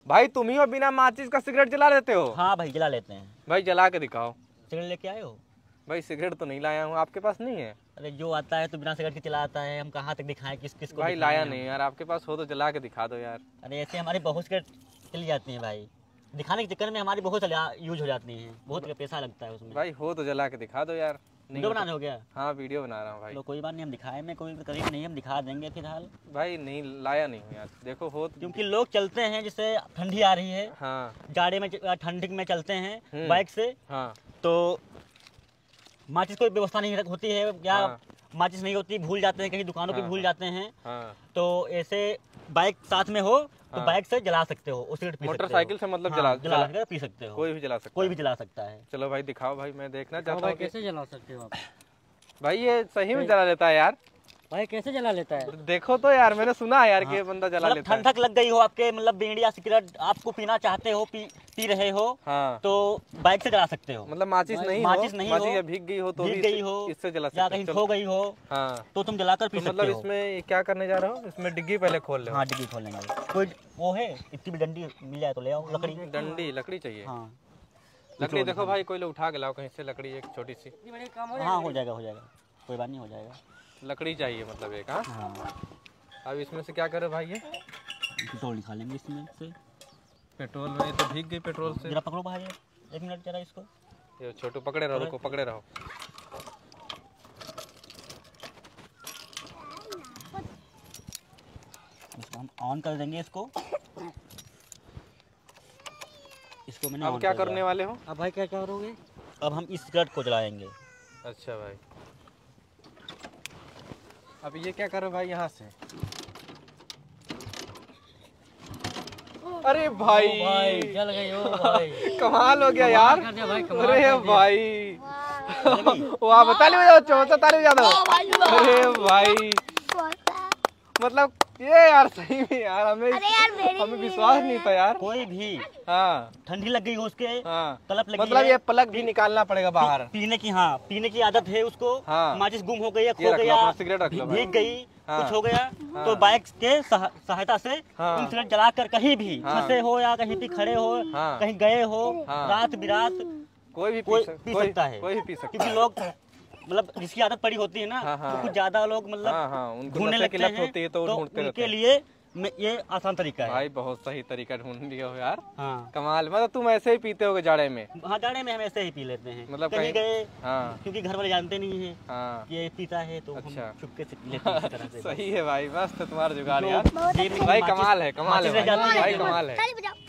भाई तुम ही हो बिना माचिस का सिगरेट जला लेते हो? हाँ भाई जला लेते हैं। भाई जला के दिखाओ। सिगरेट लेके आए हो? भाई सिगरेट तो नहीं लाया हूँ, आपके पास नहीं है? अरे जो आता है तो बिना सिगरेट के चला आता है, हम कहाँ तक दिखाएं, किस किस को भाई दिखाएं लाया हम? नहीं यार, आपके पास हो तो जला के दिखा दो यार। अरे ऐसे हमारी बहुत सिगरेट चली जाती है भाई, दिखाने के चक्कर में हमारी बहुत यूज हो जाती है, बहुत पैसा लगता है उसमें। भाई हो तो जला के दिखा दो यार। वीडियो बनाने हो गया? हाँ वीडियो बना रहा हूँ भाई। तो कोई बात नहीं, हम दिखाए में कोई करीब नहीं, हम दिखा देंगे फिलहाल। भाई नहीं लाया नहीं हूँ यार, देखो हो तो। क्योंकि लोग चलते हैं, जैसे ठंडी आ रही है, हाँ जाड़े में ठंडी में चलते हैं बाइक से, हाँ तो माचिस कोई व्यवस्था नहीं होती है, या हाँ। माचिस नहीं होती, भूल जाते हैं, कहीं दुकानों पे भूल जाते हैं। हाँ। तो ऐसे बाइक साथ में हो तो बाइक से जला सकते हो, उस सिगरेट पी सकते हो। मोटरसाइकिल से मतलब जला कर पी सकते हो, कोई भी जला सकता कोई भी जला सकता है। चलो भाई दिखाओ भाई, मैं देखना चाहता हूँ। कैसे जला सकते हो आप? भाई ये सही में जला लेता है यार? भाई कैसे जला लेता है? देखो तो यार, मैंने सुना है यार कि ये बंदा जला लेता है। ठंडक लग गई हो आपके, मतलब बीड़ी या सिगरेट आपको पीना चाहते हो, पी रहे हो, हाँ। तो बाइक से जला सकते हो। मतलब माचिस नहीं हो, भीग गई हो तो भीग गई हो, इससे जला सकते या कहीं खो गई हो, हाँ, तो तुम जलाकर पी सकते हो। मतलब इसमें क्या करने जा रहा हो? इसमें डिग्गी पहले खोल ले। हाँ डिग्गी खोलेंगे। कोई वो है, इतनी भी डंडी मिल जाए तो ले आओ, लकड़ी। डंडी लकड़ी चाहिए? हाँ लकड़ी देखो भाई, कोई लोग उठा के लाओ कहीं से लकड़ी, एक छोटी सी। हाँ हो जाएगा, कोई बात नहीं, हो जाएगा। लकड़ी चाहिए मतलब एक। हाँ। अब इसमें से क्या करे भाई? ये पेट्रोल निकालेंगे इसमें से। पेट्रोल में तो भीग गई पेट्रोल से। जरा पकड़ो भाई, एक मिनट जरा इसको। ये छोटू पकड़े रहो, रुको पकड़े रहो। इसको हम ऑन कर देंगे इसको मैंने अब क्या करने वाले हो? अब भाई क्या करोगे? अब हम इस सिगरेट को जलाएंगे। अच्छा भाई, अब ये क्या करो भाई यहाँ से? अरे भाई जल गई हो भाई। कमाल हो गया यार। भाई अरे भाई वाह, ताली बजाओ, चौथा ताली बजा दो। अरे भाई मतलब ये यार सही में यार, हमें विश्वास नहीं था यार। कोई भी हाँ ठंडी लग गई हो उसके, हाँ, तलब लगी मतलब है, ये प्लग भी निकालना पड़ेगा बाहर। पीने की आदत है उसको। हाँ। माचिस गुम हो गई या खो गया, सिगरेट रख लो, भीग गई, हाँ। कुछ हो गया, हाँ। तो बाइक के सहायता से हाँ। तुम सिगरेट जलाकर कहीं भी हाँ। फंसे हो या कहीं पे खड़े हो, हाँ। कहीं गए हो, हाँ। रात बिरात कोई भी पी सकता है। कोई भी पी सकता क्योंकि लोग मतलब जिसकी आदत पड़ी होती है ना, हाँ, हाँ। तो कुछ ज्यादा लोग मतलब उनको ढूंढने नशे की लगते लत हैं, होती है तो वो ढूंढते रहते उनके हैं। लिए ये आसान तरीका है भाई। बहुत सही तरीका ढूंढ लिया हो यार। हाँ। कमाल, मतलब तुम ऐसे ही पीते होगे जाड़े में? हाँ जाड़े में हम ऐसे ही पी लेते हैं, मतलब कहीं गए, हाँ। क्योंकि घर वाले जानते नहीं है हाँ। ये पीता है, तो अच्छा। हम चुपके से पी लेते हैं इस तरह से। सही है भाई, मस्त तुम्हारा जुगाड़ यार। जेब में भाई माचिस- कमाल है, कमाल है माचिस रह भाई, जाती है। भाई कमाल है।